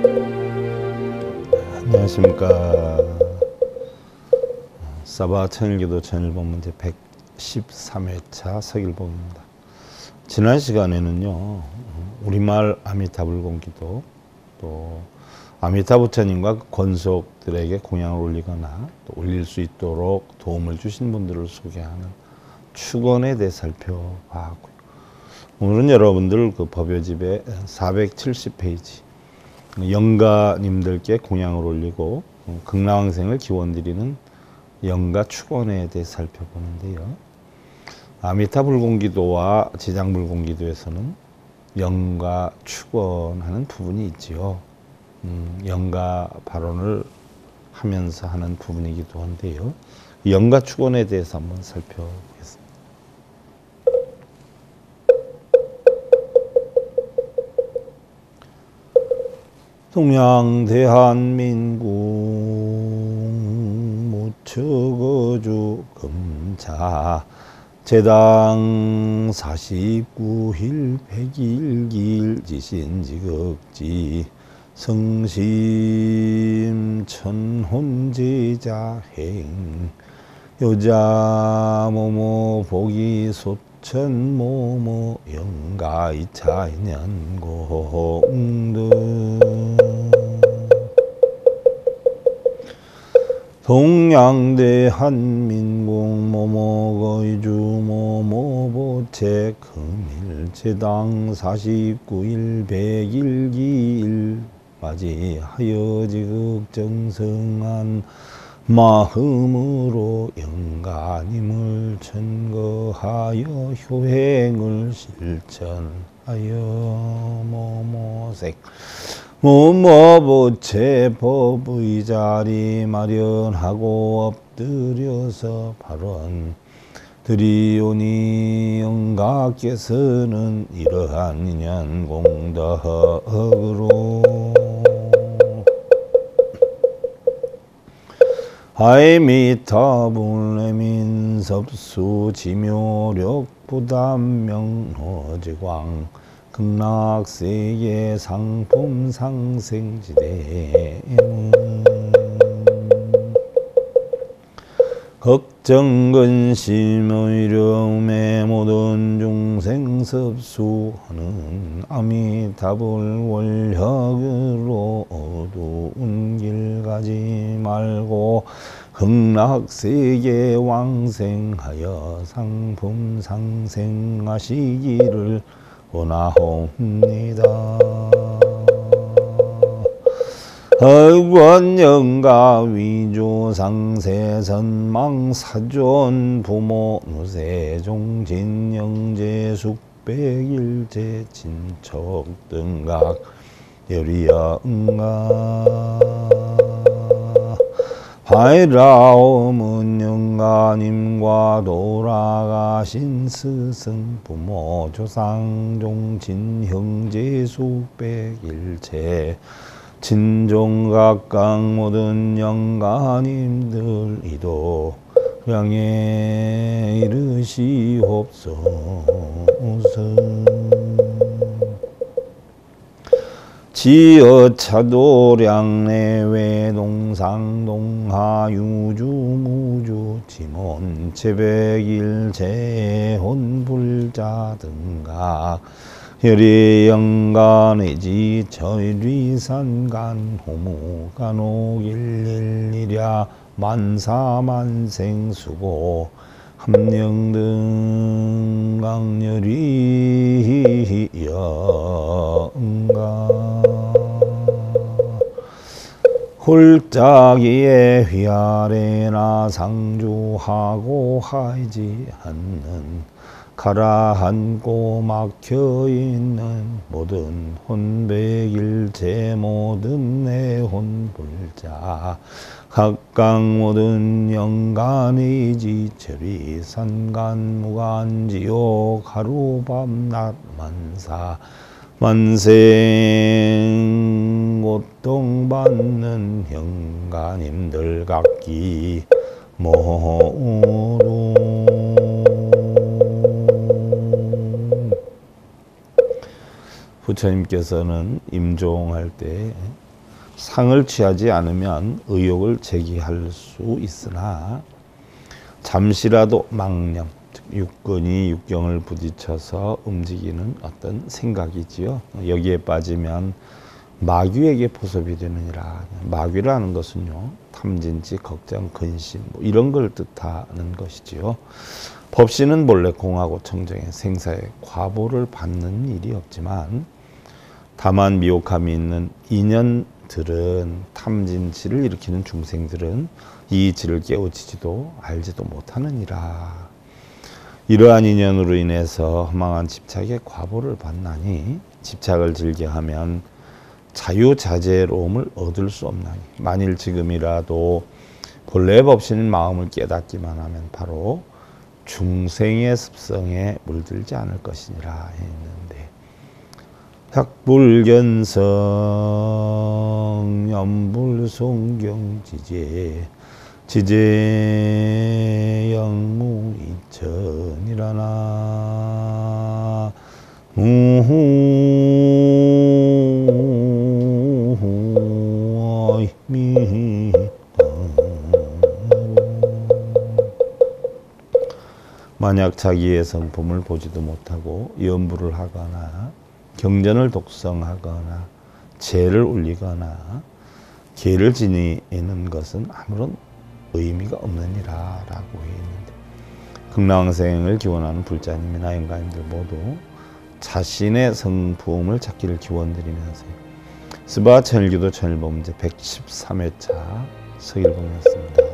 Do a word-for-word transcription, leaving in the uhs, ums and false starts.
안녕하십니까. 사바 천일기도 천일본 문제 백십삼 회차 서길봉입니다. 지난 시간에는요, 우리말 아미타불공기도, 또 아미타 부처님과 권속들에게 공양을 올리거나 또 올릴 수 있도록 도움을 주신 분들을 소개하는 축원에 대해 살펴봤고요. 오늘은 여러분들 그 법요집의 사백칠십 페이지 영가님들께 공양을 올리고 극락왕생을 기원드리는 영가 축원에 대해 살펴보는데요. 아미타 불공기도와 지장 불공기도에서는 영가 축원하는 부분이 있지요. 음, 영가 발언을 하면서 하는 부분이기도 한데요. 영가 축원에 대해서 한번 살펴보겠습니다. 동양 대한민국 무처거주 금차 제당 사십구 일 백일길 지신지극지 성심 천혼제자행 여자 모모 보기 소천 모모 영가 이차인연공등 동양대한민국 모모거이주 모모보채 금일제당 사십구 일 백일기일 맞이하여 지극정성한 마음으로 영가님을 천거하여 효행을 실천하여 모모색 모모보채 법의 자리 마련하고 엎드려서 발언 드리오니 영가께서는 이러한 인연 공덕으로 아이미타불레민섭수 지묘력 부담명노지광 극락세계 상품 상생지대 걱정근심의령의 모든 중생 섭수하는 아미타불 원력으로 어두운 길 가지 말고 극락세계 왕생하여 상품 상생하시기를 원하옵니다. 흑원영가 위조상세 선망 사존 부모 누세 종진 영재 숙백일제 친척 등각 여리야 응가 바이라오문 영가님과 돌아가신 스승 부모 조상 종친 형제 숙백일체 친종각각 모든 영가님들이도 양에 이르시옵소서. 지어 차도량 내외 동상 동하 유주 무주 지몬 제백일 재혼 불자 등각 혈의 영간의지 저리산간 호무 간혹일일이랴 만사만생수고 함령등 강렬이 영가 홀짝이에 휘아래나 상주하고 하이지 않는 가라앉고 막혀있는 모든 혼백일체 모든 내혼불자 각각 모든 영간의지 철이 산간무간지옥 하루밤낮 만사 만생 고통받는 영가님들 각기 모두 부처님께서는 임종할 때 상을 취하지 않으면 의욕을 제기할 수 있으나 잠시라도 망념, 즉 육근이 육경을 부딪혀서 움직이는 어떤 생각이지요. 여기에 빠지면 마귀에게 포섭이 되느니라. 마귀라는 것은요, 탐진치, 걱정, 근심 뭐 이런 걸 뜻하는 것이지요. 법신은 본래 공하고 청정의 생사의 과보를 받는 일이 없지만 다만 미혹함이 있는 인연들은, 탐진치를 일으키는 중생들은 이 지를 깨우치지도 알지도 못하느니라. 이러한 인연으로 인해서 허망한 집착의 과보를 받나니 집착을 즐겨하면 자유자재로움을 얻을 수 없나니 만일 지금이라도 본래 법신인 마음을 깨닫기만 하면 바로 중생의 습성에 물들지 않을 것이니라 했는데, 탁불견성 연불송경지제 지제영무이천이라나 무후미 만약 자기의 성품을 보지도 못하고 연부를 하거나 경전을 독성하거나 제를 올리거나 계를 지니는 것은 아무런 의미가 없느니라 라고 했는데, 극락왕생을 기원하는 불자님이나 영가님들 모두 자신의 성품을 찾기를 기원드리면서 스바 천일기도 천일범제 백십삼 회차 서일봉이었습니다.